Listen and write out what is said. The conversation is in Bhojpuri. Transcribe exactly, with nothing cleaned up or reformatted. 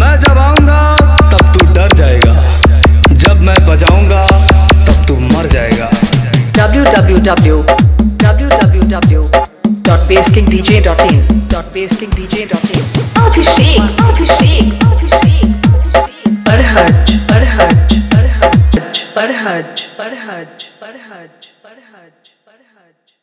मैं जब आऊंगा तब तू डर जाएगा, जब मैं बजाऊंगा तब तू मर जाएगा। w w w w w w dot bass king d j dot in dot bass king d j dot in Abhishek Abhishek Abhishek Arhaj Arhaj Arhaj Arhaj Arhaj Arhaj Arhaj Arhaj